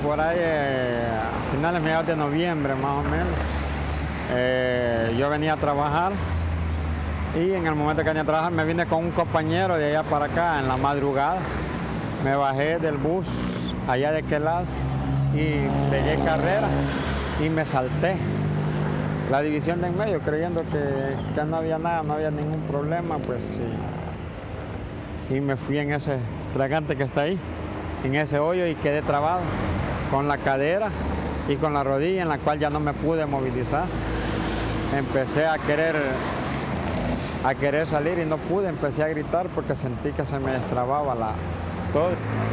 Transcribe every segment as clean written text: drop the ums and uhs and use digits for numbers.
por ahí a finales, mediados de noviembre más o menos. Yo venía a trabajar y en el momento que venía a trabajar me vine con un compañero de allá para acá en la madrugada. Me bajé del bus allá de aquel lado y pegué carrera y me salté la división de en medio creyendo que no había nada, no había ningún problema, pues sí. Y me fui en ese tragante que está ahí, en ese hoyo, y quedé trabado con la cadera y con la rodilla, en la cual ya no me pude movilizar. Empecé a querer salir y no pude, empecé a gritar porque sentí que se me destrababa todo.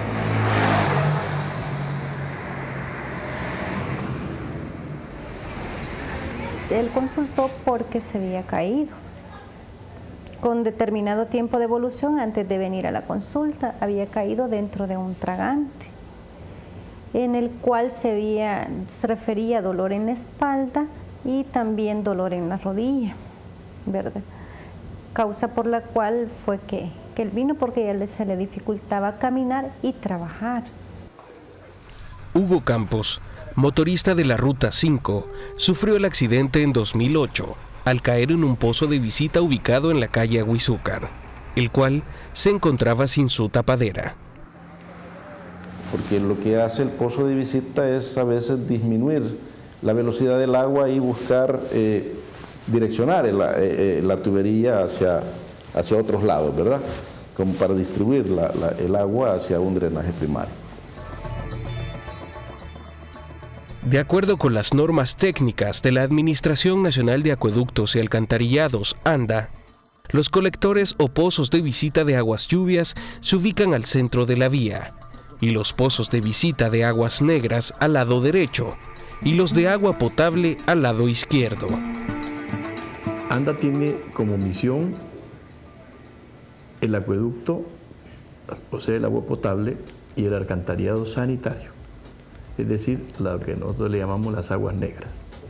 Él consultó porque se había caído. Con determinado tiempo de evolución, antes de venir a la consulta, había caído dentro de un tragante, en el cual se refería a dolor en la espalda y también dolor en la rodilla, ¿verdad? Causa por la cual fue que él vino, porque ya se le dificultaba caminar y trabajar. Hugo Campos, motorista de la Ruta 5, sufrió el accidente en 2008 al caer en un pozo de visita ubicado en la calle Aguizúcar, el cual se encontraba sin su tapadera. Porque lo que hace el pozo de visita es a veces disminuir la velocidad del agua y buscar direccionar la tubería hacia otros lados, ¿verdad? Como para distribuir el agua hacia un drenaje primario. De acuerdo con las normas técnicas de la Administración Nacional de Acueductos y Alcantarillados, ANDA, los colectores o pozos de visita de aguas lluvias se ubican al centro de la vía, y los pozos de visita de aguas negras al lado derecho, y los de agua potable al lado izquierdo. ANDA tiene como misión el acueducto, o sea, el agua potable, y el alcantarillado sanitario, es decir, lo que nosotros le llamamos las aguas negras.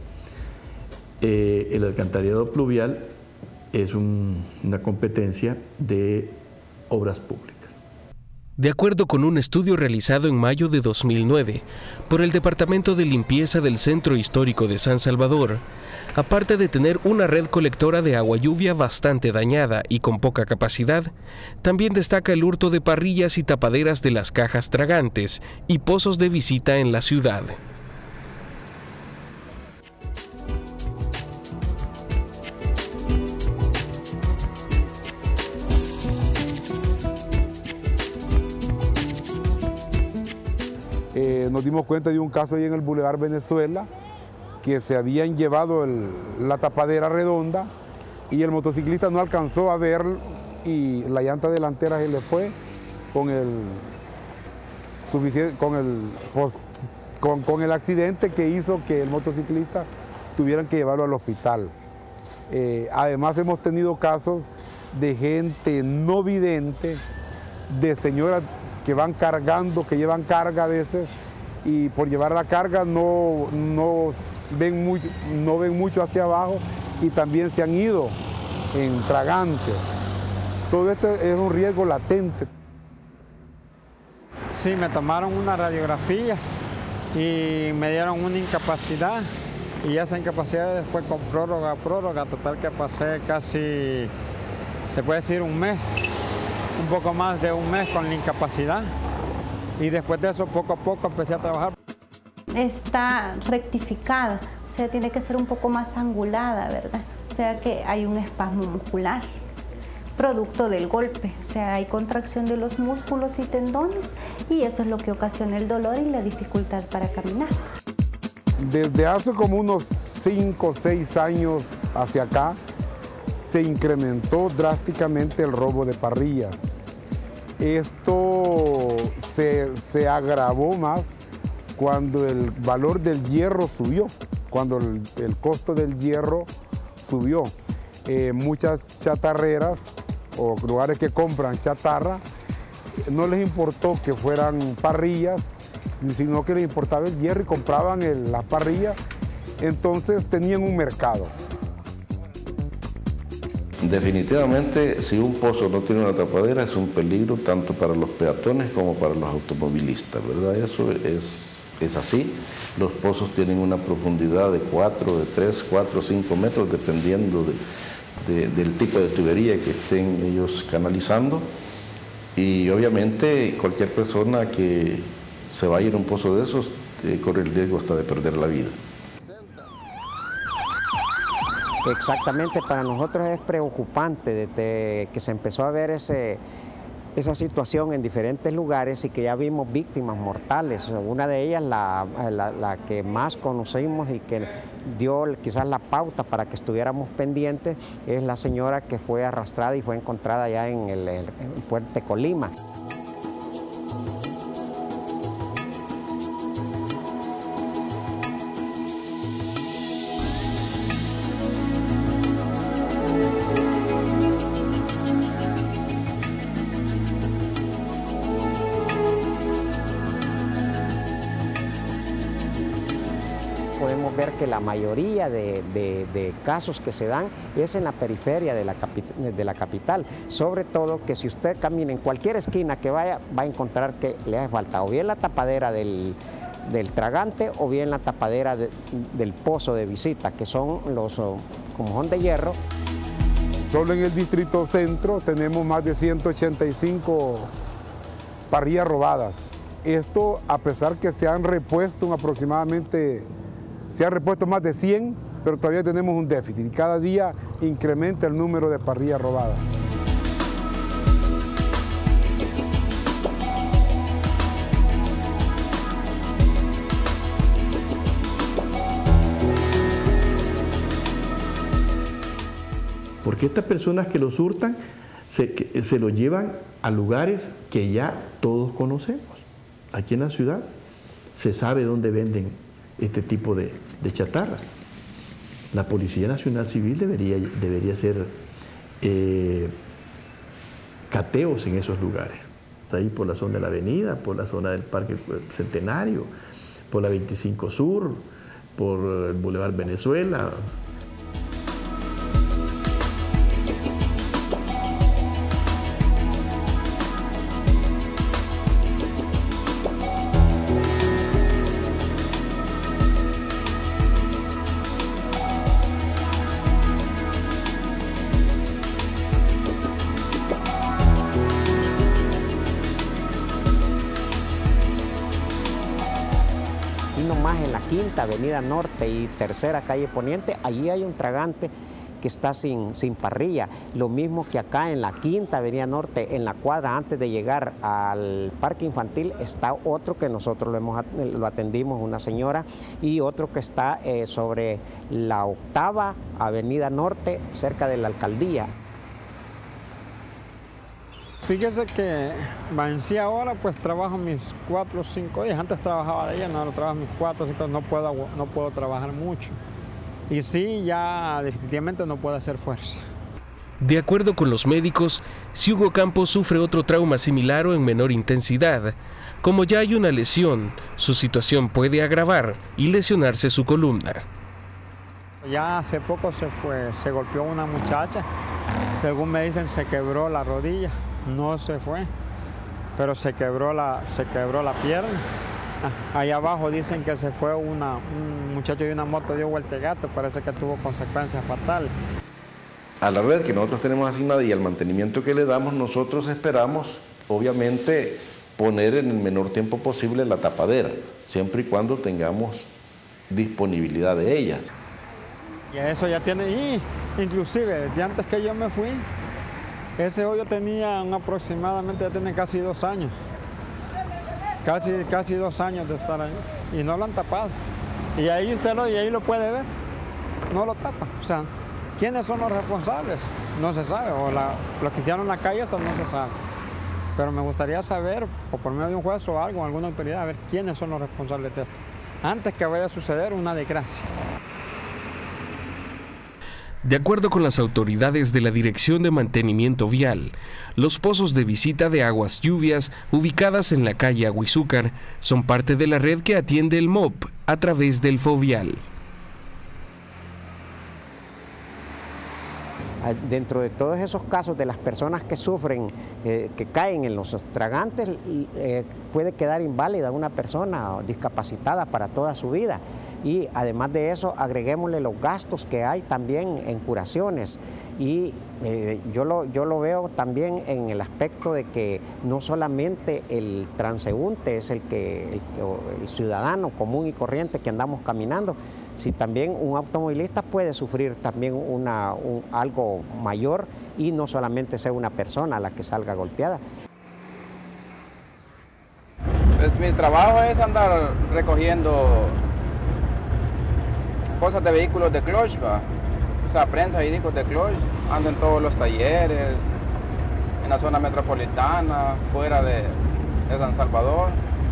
El alcantarillado pluvial es una competencia de obras públicas. De acuerdo con un estudio realizado en mayo de 2009 por el Departamento de Limpieza del Centro Histórico de San Salvador, aparte de tener una red colectora de agua lluvia bastante dañada y con poca capacidad, también destaca el hurto de parrillas y tapaderas de las cajas tragantes y pozos de visita en la ciudad. Nos dimos cuenta de un caso ahí en el Boulevard Venezuela, que se habían llevado la tapadera redonda y el motociclista no alcanzó a ver y la llanta delantera se le fue con el accidente que hizo que el motociclista tuvieran que llevarlo al hospital. Además hemos tenido casos de gente no vidente, de señoras que van cargando, que llevan carga a veces, y por llevar la carga no ven mucho hacia abajo y también se han ido en tragantes. Todo esto es un riesgo latente. Sí, me tomaron unas radiografías y me dieron una incapacidad, y esa incapacidad fue con prórroga, total que pasé casi, se puede decir, un mes, un poco más de un mes con la incapacidad. Y después de eso, poco a poco, empecé a trabajar. Está rectificada, o sea, tiene que ser un poco más angulada, ¿verdad? O sea, que hay un espasmo muscular, producto del golpe. O sea, hay contracción de los músculos y tendones, y eso es lo que ocasiona el dolor y la dificultad para caminar. Desde hace como unos 5 o 6 años hacia acá, se incrementó drásticamente el robo de parrillas. Esto se agravó más cuando el valor del hierro subió, cuando el costo del hierro subió. Muchas chatarreras o lugares que compran chatarra, no les importó que fueran parrillas, sino que les importaba el hierro y compraban las parrillas, entonces tenían un mercado. Definitivamente, si un pozo no tiene una tapadera, es un peligro tanto para los peatones como para los automovilistas, ¿verdad? Eso es es así. Los pozos tienen una profundidad de 4, de 3, 4, 5 metros, dependiendo del tipo de tubería que estén ellos canalizando. Y obviamente cualquier persona que se vaya en un pozo de esos corre el riesgo hasta de perder la vida. Exactamente, para nosotros es preocupante desde que se empezó a ver esa situación en diferentes lugares y que ya vimos víctimas mortales. Una de ellas, la que más conocimos y que dio quizás la pauta para que estuviéramos pendientes, es la señora que fue arrastrada y fue encontrada ya en el Puente Colima. Podemos ver que la mayoría de casos que se dan es en la periferia de la capital. Sobre todo que si usted camina en cualquier esquina que vaya, va a encontrar que le hace falta o bien la tapadera del tragante o bien la tapadera del pozo de visita, que son los como son de hierro. Solo en el distrito centro tenemos más de 185 parrillas robadas. Esto a pesar que se han repuesto más de 100, pero todavía tenemos un déficit y cada día incrementa el número de parrillas robadas. Porque estas personas que los hurtan se lo llevan a lugares que ya todos conocemos. Aquí en la ciudad se sabe dónde venden este tipo de chatarra. La Policía Nacional Civil debería hacer cateos en esos lugares. Ahí por la zona de la avenida, por la zona del Parque Centenario, por la 25 Sur, por el Boulevard Venezuela. Nomás en la Quinta Avenida Norte y Tercera Calle Poniente, allí hay un tragante que está sin parrilla. Lo mismo que acá en la Quinta Avenida Norte, en la cuadra antes de llegar al Parque Infantil, está otro que nosotros lo atendimos, una señora, y otro que está sobre la Octava Avenida Norte, cerca de la Alcaldía. Fíjese que en sí ahora pues trabajo mis 4 o 5 días. Antes trabajaba de lleno, ahora trabajo mis 4 o 5 días, no puedo trabajar mucho. Y sí, ya definitivamente no puedo hacer fuerza. De acuerdo con los médicos, si Hugo Campos sufre otro trauma similar o en menor intensidad, como ya hay una lesión, su situación puede agravar y lesionarse su columna. Ya hace poco se golpeó una muchacha, según me dicen se quebró la rodilla. No se fue, pero se quebró la pierna. Ahí abajo dicen que se fue un muchacho de una moto, dio vuelta de gato, parece que tuvo consecuencias fatales. A la red que nosotros tenemos asignada y al mantenimiento que le damos, nosotros esperamos, obviamente, poner en el menor tiempo posible la tapadera, siempre y cuando tengamos disponibilidad de ellas. Y eso ya tiene, inclusive desde antes que yo me fui, ese hoyo tenía aproximadamente, ya tiene casi 2 años. Casi 2 años de estar ahí. Y no lo han tapado. Y ahí ahí lo puede ver. No lo tapa. O sea, ¿quiénes son los responsables? No se sabe. O los que hicieron la calle, esto no se sabe. Pero me gustaría saber, o por medio de un juez o algo, alguna autoridad, a ver quiénes son los responsables de esto. Antes que vaya a suceder una desgracia. De acuerdo con las autoridades de la Dirección de Mantenimiento Vial, los pozos de visita de aguas lluvias ubicadas en la calle Aguizúcar son parte de la red que atiende el MOP a través del FOVIAL. Dentro de todos esos casos de las personas que sufren, que caen en los tragantes, puede quedar inválida una persona discapacitada para toda su vida. Y además de eso, agreguémosle los gastos que hay también en curaciones. Y yo lo veo también en el aspecto de que no solamente el transeúnte es el ciudadano común y corriente que andamos caminando, si también un automovilista puede sufrir también algo mayor y no solamente sea una persona la que salga golpeada. Pues mi trabajo es andar recogiendo cosas de vehículos de clutch, o sea, prensa y discos de clutch. Ando en todos los talleres, en la zona metropolitana, fuera de San Salvador.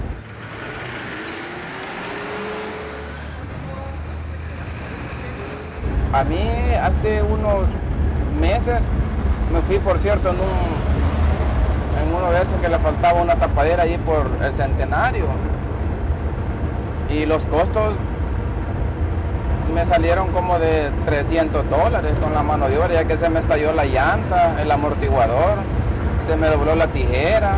A mí hace unos meses me fui, por cierto, en uno de esos que le faltaba una tapadera allí por el Centenario. Y los costos me salieron como de $300 con la mano de obra, ya que se me estalló la llanta, el amortiguador, se me dobló la tijera.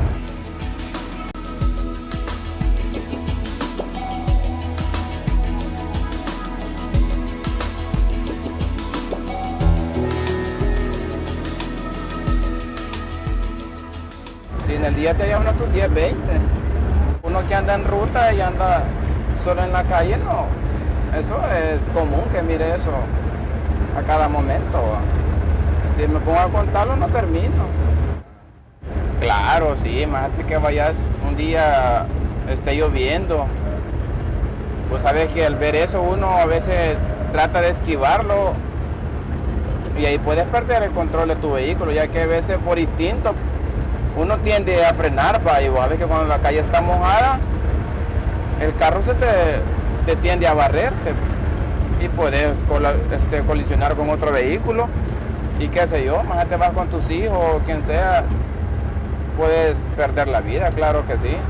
Si en el día te llevan unos 10, 20. Uno que anda en ruta y anda solo en la calle, no. Eso es común que mire eso a cada momento. Si me pongo a contarlo, no termino. Claro, sí, imagínate que vayas un día, esté lloviendo. Pues sabes que al ver eso uno a veces trata de esquivarlo y ahí puedes perder el control de tu vehículo, ya que a veces por instinto uno tiende a frenar, y vos sabes que cuando la calle está mojada, el carro se te tiende a barrerte y puedes colisionar con otro vehículo y qué sé yo, más te vas con tus hijos o quien sea, puedes perder la vida, claro que sí.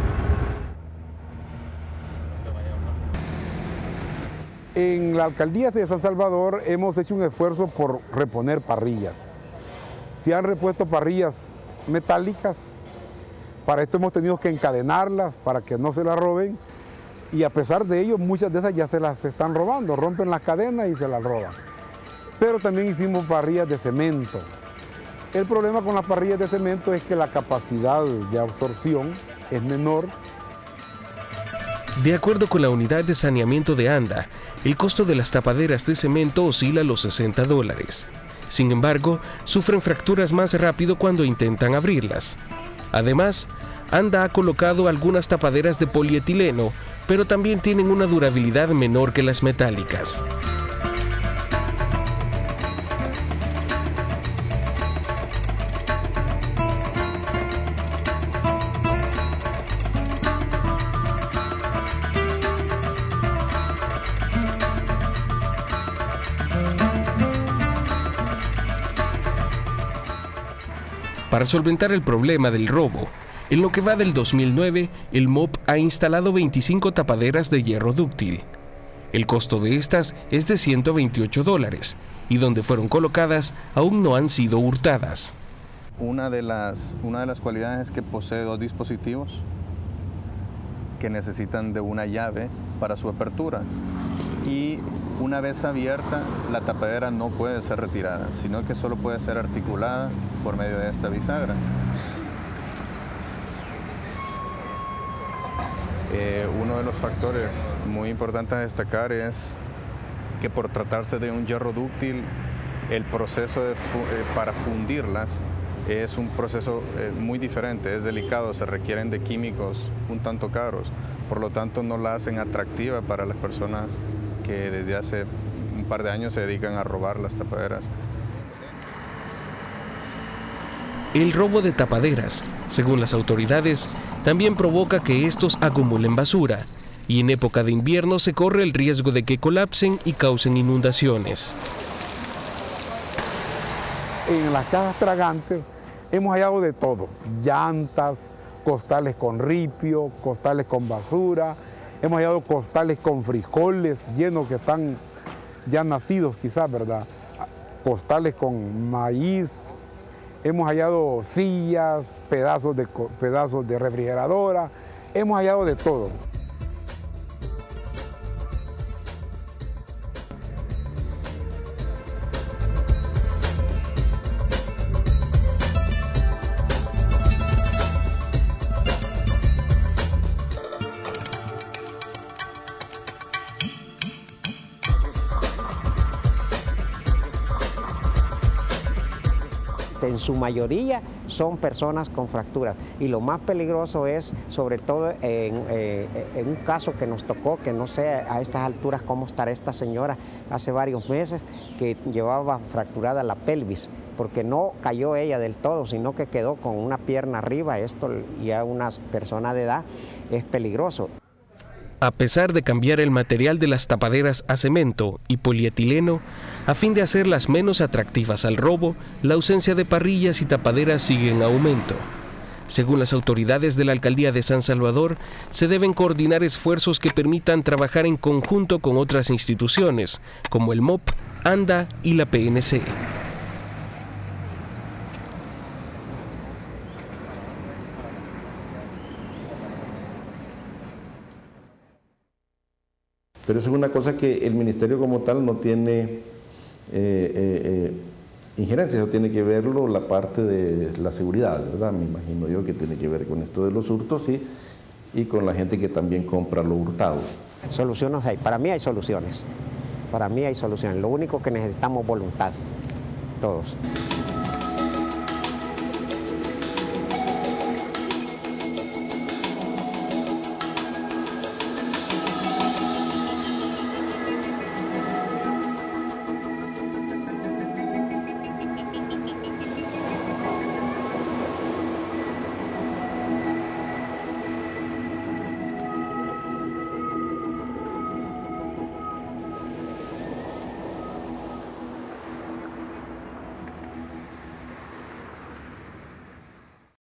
En la alcaldía de San Salvador hemos hecho un esfuerzo por reponer parrillas. Se han repuesto parrillas metálicas, para esto hemos tenido que encadenarlas para que no se las roben. Y a pesar de ello, muchas de esas ya se las están robando, rompen las cadenas y se las roban. Pero también hicimos parrillas de cemento. El problema con las parrillas de cemento es que la capacidad de absorción es menor. De acuerdo con la unidad de saneamiento de ANDA, el costo de las tapaderas de cemento oscila a los $60. Sin embargo, sufren fracturas más rápido cuando intentan abrirlas. Además, ANDA ha colocado algunas tapaderas de polietileno, pero también tienen una durabilidad menor que las metálicas. Para solventar el problema del robo, en lo que va del 2009, el MOP ha instalado 25 tapaderas de hierro dúctil. El costo de estas es de $128 y donde fueron colocadas aún no han sido hurtadas. Una de las cualidades es que posee dos dispositivos que necesitan de una llave para su apertura. Y una vez abierta, la tapadera no puede ser retirada, sino que solo puede ser articulada por medio de esta bisagra. Uno de los factores muy importantes a destacar es que por tratarse de un hierro dúctil, el proceso para fundirlas es un proceso muy diferente, es delicado, se requieren de químicos un tanto caros, por lo tanto no la hacen atractiva para las personas que desde hace un par de años se dedican a robar las tapaderas. El robo de tapaderas, según las autoridades, también provoca que estos acumulen basura y en época de invierno se corre el riesgo de que colapsen y causen inundaciones. En las cajas tragantes hemos hallado de todo, llantas, costales con ripio, costales con basura, hemos hallado costales con frijoles llenos que están ya nacidos quizás, ¿verdad? costales con maíz, hemos hallado sillas, pedazos de refrigeradora, hemos hallado de todo. En su mayoría son personas con fracturas y lo más peligroso es, sobre todo en un caso que nos tocó, que no sé a estas alturas cómo estará esta señora, hace varios meses, que llevaba fracturada la pelvis, porque no cayó ella del todo, sino que quedó con una pierna arriba. Esto ya a una persona de edad es peligroso. A pesar de cambiar el material de las tapaderas a cemento y polietileno, a fin de hacerlas menos atractivas al robo, la ausencia de parrillas y tapaderas sigue en aumento. Según las autoridades de la Alcaldía de San Salvador, se deben coordinar esfuerzos que permitan trabajar en conjunto con otras instituciones, como el MOP, ANDA y la PNC. Pero eso es una cosa que el ministerio como tal no tiene injerencia, eso tiene que verlo la parte de la seguridad, ¿verdad? Me imagino yo que tiene que ver con esto de los hurtos y con la gente que también compra lo hurtado. Soluciones hay, para mí hay soluciones, lo único que necesitamos es voluntad, todos.